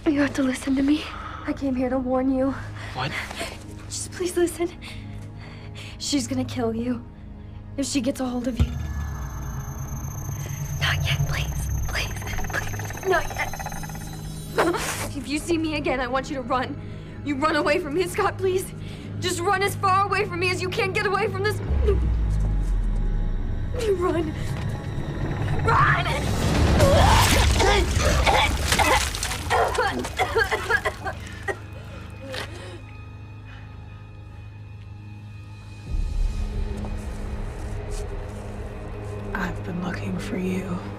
You have to listen to me. I came here to warn you. What? Just please listen. She's gonna kill you if she gets a hold of you. Not yet, please. Please. Please. Not yet. If you see me again, I want you to run. You run away from me, Scott, please. Just run as far away from me as you can get away from this. You run. Run! I've been looking for you.